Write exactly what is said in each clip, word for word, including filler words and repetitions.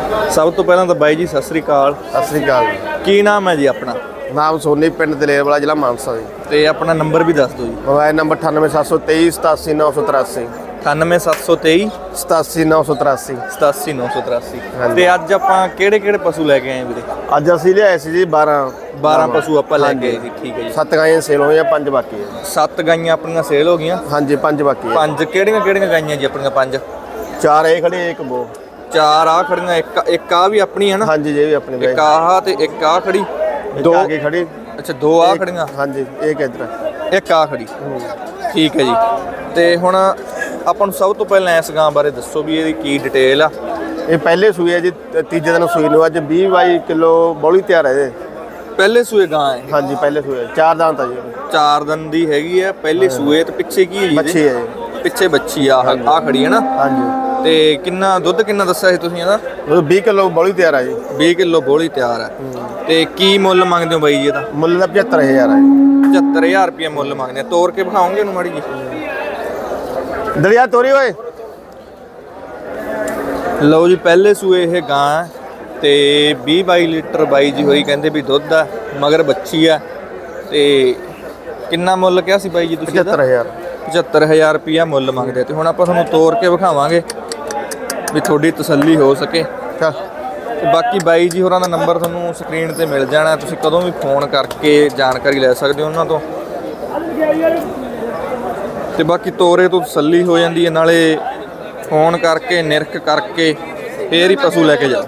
सब तो पहला तो बाई जी सत श्री अकाल। सत श्री अकाल। की नाम है जी अपना? नाम सोनी, पिंड दलेर वाला, जिला मानसा जी। ते अपना नंबर भी दस दो जी। मोबाइल नंबर अठानवे सत्त सौ तेई सतासी नौ सौ तिरासी। अठानवे सत्त सौ तेई सतासी नौ सौ तिरासी। सतासी नौ सौ तिरासी। ते अज आपां किहड़े किहड़े पशु लैके आए वीरे? अज असीं लिआए सी जी बारह बारह पशु आपां लैके आए सी। ठीक है जी। सत्त गाइयां सेल होईयां, पंज बाकी है। सत्त गाइयां अपनियां सेल हो गईयां? हाँ जी, पंज बाकी है। पंज किहड़ियां किहड़ियां गाइयां जी अपनियां? पंज चार ए खड़ी, एक वो। चार आ खड़ियां, एक एक आ भी अपनी है ना? हाँ जी, ये भी अपनी। एक आ ते एक आ खड़ी, दो आगे खड़ी। अच्छा, दो आ खड़ियां। हाँ जी, एक इधर, एक आ खड़ी। ठीक है जी। ते हुण ਆਪਾਂ ਨੂੰ ਸਭ ਤੋਂ ਪਹਿਲਾਂ ਇਸ ਗਾਂ ਬਾਰੇ ਦੱਸੋ ਵੀ ਇਹਦੀ ਕੀ ਡਿਟੇਲ ਆ। ਇਹ ਪਹਿਲੇ ਸੂਏ ਹੈ ਜੀ, ਤੀਜੇ ਦਿਨ ਸੂਈ ਨੂੰ। ਅੱਜ ਵੀਹ ਬਾਈ ਕਿਲੋ ਬੋਲੀ ਤਿਆਰ ਹੈ ਇਹ। ਪਹਿਲੇ ਸੂਏ ਗਾਂ ਹੈ? ਹਾਂਜੀ, ਪਹਿਲੇ ਸੂਏ। ਚਾਰ ਦੰਦ ਆ ਜੀ। ਚਾਰ ਦੰਦ ਦੀ ਹੈਗੀ ਹੈ ਪਹਿਲੇ ਸੂਏ। ਤੇ ਪਿੱਛੇ ਕੀ ਹੈ ਜੀ? ਬੱਚੀ ਹੈ। ਪਿੱਛੇ ਬੱਚੀ ਆ ਆ ਖੜੀ ਹੈ ਨਾ? ਹਾਂਜੀ। ਤੇ ਕਿੰਨਾ ਦੁੱਧ ਕਿੰਨਾ ਦੱਸਿਆ ਸੀ ਤੁਸੀਂ ਇਹਦਾ? ਵੀਹ ਕਿਲੋ ਬੋਲੀ ਤਿਆਰ ਆ ਜੀ। ਵੀਹ ਕਿਲੋ ਬੋਲੀ ਤਿਆਰ ਹੈ। ਤੇ ਕੀ ਮੁੱਲ ਮੰਗਦੇ ਹੋ ਬਾਈ ਜੀ ਇਹਦਾ? ਮੁੱਲ ਦਾ ਪਝੱਤਰ ਹਜ਼ਾਰ ਹੈ। ਪਝੱਤਰ ਹਜ਼ਾਰ ਰੁਪਏ ਮੁੱਲ ਮੰਗਦੇ ਆ। ਤੋੜ ਕੇ ਵਿਖਾਓਗੇ ਇਹਨੂੰ ਮਾੜੀ ਜੀ? ਦਰਿਆ ਤੋਰੀ ਓਏ। ਲਓ ਜੀ, ਪਹਿਲੇ ਸੂਏ ਇਹ ਗਾਂ ਤੇ ਵੀਹ ਬਾਈ ਲੀਟਰ ਬਾਈ ਜੀ ਹੋਈ ਕਹਿੰਦੇ ਵੀ ਦੁੱਧ ਆ, ਮਗਰ ਬੱਚੀ ਆ। ਤੇ ਕਿੰਨਾ ਮੁੱਲ ਕਿਹਾ ਸੀ ਬਾਈ ਜੀ ਤੁਸੀਂ? ਪਝੱਤਰ ਹਜ਼ਾਰ। ਪਝੱਤਰ ਹਜ਼ਾਰ ਰੁਪਈਆ ਮੁੱਲ ਮੰਗਦੇ। ਤੇ ਹੁਣ ਆਪਾਂ ਤੁਹਾਨੂੰ ਤੋੜ ਕੇ ਵਿਖਾਵਾਂਗੇ ਵੀ ਤੁਹਾਡੀ ਤਸੱਲੀ ਹੋ ਸਕੇ। ਤੇ ਬਾਕੀ ਬਾਈ ਜੀ ਹੋਰਾਂ ਦਾ ਨੰਬਰ ਤੁਹਾਨੂੰ ਸਕਰੀਨ ਤੇ ਮਿਲ ਜਾਣਾ, ਤੁਸੀਂ ਕਦੋਂ ਵੀ ਫੋਨ ਕਰਕੇ ਜਾਣਕਾਰੀ ਲੈ ਸਕਦੇ ਹੋ ਉਹਨਾਂ ਤੋਂ। ਤੇ ਬਾਕੀ ਤੋਰੇ ਤੋਂ ਤਸੱਲੀ ਹੋ ਜਾਂਦੀ ਹੈ, ਨਾਲੇ ਫੋਨ ਕਰਕੇ ਨਿਰਖ ਕਰਕੇ ਫੇਰ ਹੀ ਪਸ਼ੂ ਲੈ ਕੇ ਜਾਓ।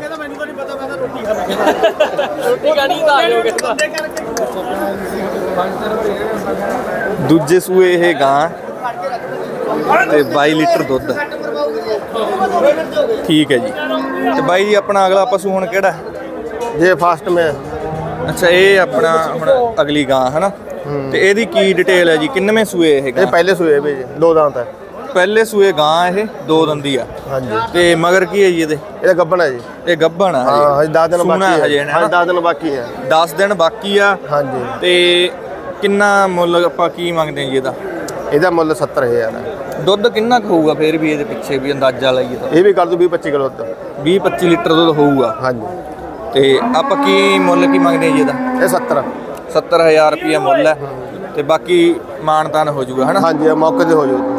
ਦੂਜੇ ਸੂਏ ਇਹ ਗਾਂ ਤੇ ਬਾਈ ਲੀਟਰ ਦੁੱਧ। ਠੀਕ ਹੈ ਜੀ। ਤੇ ਬਾਈ ਜੀ ਆਪਣਾ ਅਗਲਾ ਪਸ਼ੂ ਹੁਣ ਕਿਹੜਾ? ਜੇ ਫਾਸਟ ਮੈਂ। ਅੱਛਾ, ਇਹ ਆਪਣਾ ਹੁਣ ਅਗਲੀ ਗਾਂ ਹੈ ਨਾ? ਤੇ ਇਹਦੀ ਕੀ ਡਿਟੇਲ ਹੈ ਜੀ? ਕਿੰਨਵੇਂ ਸੂਏ ਇਹ? ਇਹ ਪਹਿਲੇ ਸੂਏ ਵੀ ਜੀ, ਦੋ ਦੰਦ ਹੈ। ਪਹਿਲੇ ਸੂਏ ਗਾਂ ਇਹ ਦੋ ਦੰਦੀ ਆ। ਹਾਂਜੀ। ਤੇ ਮਗਰ ਕੀ ਹੈ ਜੀ ਇਹਦੇ? ਇਹ ਗੱਭਣ ਹੈ ਜੀ। ਇਹ ਗੱਭਣ ਆ? ਹਾਂ, ਹਜੇ ਦਸ ਦਿਨ ਬਾਕੀ ਹੈ। ਹਾਂ, ਦਸ ਦਿਨ ਬਾਕੀ ਹੈ। ਦਸ ਦਿਨ ਬਾਕੀ ਆ। ਹਾਂਜੀ। ਤੇ ਕਿੰਨਾ ਮੁੱਲ ਆਪਾਂ ਕੀ ਮੰਗਦੇ ਜੀ ਇਹਦਾ? ਇਹਦਾ ਮੁੱਲ ਸੱਤਰ ਹਜ਼ਾਰ ਹੈ। ਦੁੱਧ ਕਿੰਨਾ ਕੁ ਹੋਊਗਾ ਫੇਰ ਵੀ ਇਹਦੇ ਪਿੱਛੇ ਵੀ ਅੰਦਾਜ਼ਾ ਲਾਈਏ ਤਾਂ? ਇਹ ਵੀ ਕਰ ਦੂ ਵੀਹ ਪੱਚੀ ਕਿਲੋ ਦੁੱਧ। ਵੀਹ ਪੱਚੀ ਲੀਟਰ ਦੁੱਧ ਹੋਊਗਾ। ਹਾਂਜੀ। ਤੇ ਆਪਾਂ ਕੀ ਮੁੱਲ ਕੀ ਮੰਗਦੇ ਜੀ ਇਹਦਾ? ਇਹ ਸੱਤਰ ਸੱਤਰ ਹਜ਼ਾਰ ਰੁਪਈਆ ਮੁੱਲ ਹੈ। ਤੇ ਬਾਕੀ ਮਾਨਤਾਨ ਹੋ ਜਾਊਗਾ ਹੈ ਨਾ? ਹਾਂਜੀ, ਮੌਕੇ ਤੇ ਹੋ ਜਾਊਗਾ।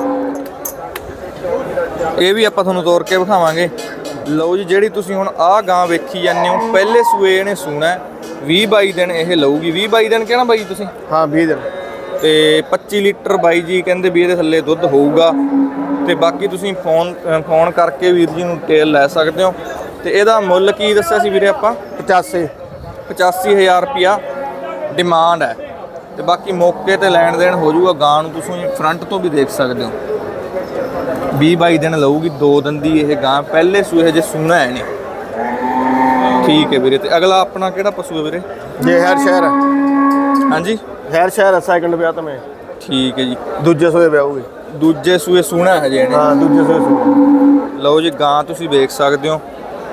ਇਹ ਵੀ ਆਪਾਂ ਤੁਹਾਨੂੰ ਤੋੜ ਕੇ ਵਿਖਾਵਾਂਗੇ। ਲਓ ਜੀ, ਜਿਹੜੀ ਤੁਸੀਂ ਹੁਣ ਆਹ ਗਾਂ ਵੇਖੀ ਜਾਂਦੇ ਹੋ, ਪਹਿਲੇ ਸੂਏ ਇਹਨੇ ਸੂਣਾ ਵੀਹ ਬਾਈ ਦਿਨ ਇਹ ਲਊਗੀ। ਵੀਹ ਬਾਈ ਦਿਨ ਕਹਿਣਾ ਬਾਈ ਤੁਸੀਂ? ਹਾਂ, ਵੀਹ ਦਿਨ। ਤੇ ਪੱਚੀ ਲੀਟਰ ਬਾਈ ਜੀ ਕਹਿੰਦੇ ਵੀ ਇਹਦੇ ਥੱਲੇ ਦੁੱਧ ਹੋਊਗਾ। ਤੇ ਬਾਕੀ ਤੁਸੀਂ ਫੋਨ ਫੋਨ ਕਰਕੇ ਵੀਰ ਜੀ ਨੂੰ ਡਿਟੇਲ ਲੈ ਸਕਦੇ ਹੋ। ਤੇ ਇਹਦਾ ਮੁੱਲ ਕੀ ਦੱਸਿਆ ਸੀ ਵੀਰੇ ਆਪਾਂ? ਪਚਾਸੀ ਪਚਾਸੀ ਹਜ਼ਾਰ ਰੁਪਈਆ ਡਿਮਾਂਡ ਹੈ। ਤੇ ਬਾਕੀ ਮੌਕੇ ਤੇ ਲੈਣ ਦੇਣ ਹੋ ਜਾਊਗਾ। ਗਾਂ ਨੂੰ ਤੁਸੀਂ ਫਰੰਟ ਤੋਂ ਵੀ ਦੇਖ ਸਕਦੇ ਹੋ। ਵੀਹ ਬਾਈ ਦਿਨ ਲਊਗੀ, ਦੋ ਦੰਦੀ ਇਹ ਗਾਂ। ਪਹਿਲੇ ਸੂਏ ਜੇ ਸੂਣਾ ਹੈ ਨਹੀਂ। ਠੀਕ ਹੈ ਵੀਰੇ। ਤੇ ਅਗਲਾ ਆਪਣਾ ਕਿਹੜਾ ਪਸ਼ੂ ਹੈ ਵੀਰੇ? ਜੇ ਹੈਰ ਸ਼ਹਿਰ। ਹਾਂਜੀ, ਹੈਰ ਸ਼ਹਿਰ ਸੈਕਿੰਡ ਵਿਆਹ ਤਾਂ ਮੈਂ। ਠੀਕ ਹੈ ਜੀ। ਦੂਜੇ ਸੂਏ ਵਿਆਹੂਗੀ। ਦੂਜੇ ਸੂਏ ਸੂਣਾ ਹਜੇ ਇਹਨੇ? ਹਾਂ, ਦੂਜੇ ਸੂਏ ਸੂਣਾ। ਲਓ ਜੀ, ਗਾਂ ਤੁਸੀਂ ਵੇਖ ਸਕਦੇ ਹੋ।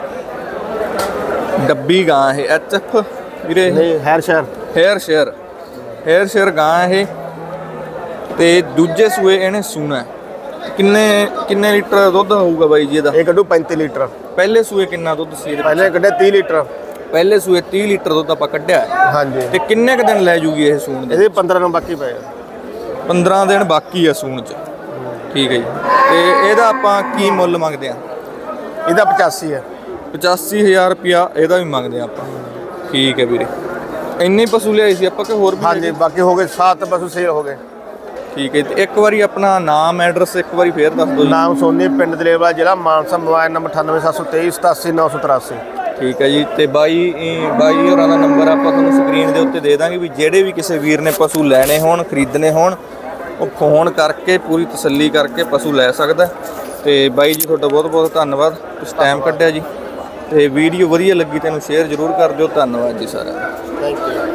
ਡੱਬੀ ਗਾਂ ਇਹ ਐਚ ਐਫ ਵੀਰੇ? ਨਹੀਂ, ਹੈਰ ਸ਼ਹਿਰ। ਹੇਅਰ ਸ਼ੇਅਰ ਹੇਅਰ ਸ਼ੇਅਰ ਗਾਂ ਇਹ। ਤੇ ਦੂਜੇ ਸੂਏ ਇਹਨੇ ਸੂਣਾ। ਕਿੰਨੇ ਕਿੰਨੇ ਲੀਟਰ ਦੁੱਧ ਹੋਊਗਾ ਬਾਈ ਜੀ ਇਹਦਾ? ਇਹ ਕੱਢੂ ਪੈਂਤੀ ਲੀਟਰ। ਪਹਿਲੇ ਸੂਏ ਕਿੰਨਾ ਦੁੱਧ ਸੀ ਇਹਦੇ? ਪਹਿਲੇ ਕੱਢਿਆ ਤੀਹ ਲੀਟਰ। ਪਹਿਲੇ ਸੂਏ ਤੀਹ ਲੀਟਰ ਦੁੱਧ ਆਪਾਂ ਕੱਢਿਆ। ਹਾਂਜੀ। ਤੇ ਕਿੰਨੇ ਕੁ ਦਿਨ ਲੈ ਜੂਗੀ ਇਹ ਸੂਣ ਦੇ? ਇਹਦੇ ਪੰਦਰਾਂ ਦਿਨ ਬਾਕੀ ਪਏ। ਪੰਦਰਾਂ ਦਿਨ ਬਾਕੀ ਆ ਸੂਣ 'ਚ। ਠੀਕ ਹੈ ਜੀ। ਤੇ ਇਹਦਾ ਆਪਾਂ ਕੀ ਮੁੱਲ ਮੰਗਦੇ ਆ? ਇਹਦਾ ਪਚਾਸੀ ਹੈ। ਪਚਾਸੀ ਹਜ਼ਾਰ ਰੁਪਇਆ ਇਹਦਾ ਵੀ ਮੰਗਦੇ ਆ ਆਪਾਂ। ਠੀਕ ਹੈ ਵੀਰੇ। ਇੰਨੇ ਪਸ਼ੂ ਲਿਆਏ ਸੀ ਆਪਾਂ ਕਿ ਹੋਰ ਵੀ? ਹਾਂਜੀ, ਬਾਕੀ ਹੋ ਗਏ ਸੱਤ ਪਸ਼ੂ ਸੇਲ ਹੋ ਗਏ। ਠੀਕ ਹੈ। ਤੇ ਇੱਕ ਵਾਰੀ ਆਪਣਾ ਨਾਮ ਐਡਰੈਸ ਇੱਕ ਵਾਰੀ ਫੇਰ ਦੱਸ ਦਿਓ ਜੀ। ਨਾਮ ਸੋਨੀ, ਪਿੰਡ ਦਲੇਰ ਵਾਲਾ, ਜ਼ਿਲ੍ਹਾ ਮਾਨਸਾ। ਮੋਬਾਈਲ ਨੰਬਰ ਅਠਾਨਵੇਂ ਸੱਤ ਸੌ ਤੇਈ ਸਤਾਸੀ ਨੌ ਸੌ ਤਿਰਾਸੀ। ਠੀਕ ਹੈ ਜੀ। ਤੇ ਬਾਈ ਬਾਈ ਹੋਰਾਂ ਦਾ ਨੰਬਰ ਆਪਾਂ ਤੁਹਾਨੂੰ ਸਕਰੀਨ ਦੇ ਉੱਤੇ ਦੇ ਦਾਂਗੇ ਵੀ ਜਿਹੜੇ ਵੀ ਕਿਸੇ ਵੀਰ ਨੇ ਪਸ਼ੂ ਲੈਣੇ ਹੋਣ, ਖਰੀਦਣੇ ਹੋਣ, ਉਹ ਫੋਨ ਕਰਕੇ ਪੂਰੀ ਤਸੱਲੀ ਕਰਕੇ ਪਸ਼ੂ ਲੈ ਸਕਦਾ। ਤੇ ਬਾਈ ਜੀ ਤੁਹਾਡਾ ਬਹੁਤ ਬਹੁਤ ਧੰਨਵਾਦ, ਤੁਸੀਂ ਟਾਈਮ ਕੱਢਿਆ ਜੀ। ਤੇ ਵੀਡੀਓ ਵਧੀਆ ਲੱਗੀ ਤੈਨੂੰ ਸ਼ੇਅਰ ਜ਼ਰੂਰ ਕਰ ਦਿਓ। ਧੰਨਵਾਦ ਜੀ ਸਾਰਿਆਂ ਦਾ। Thank you.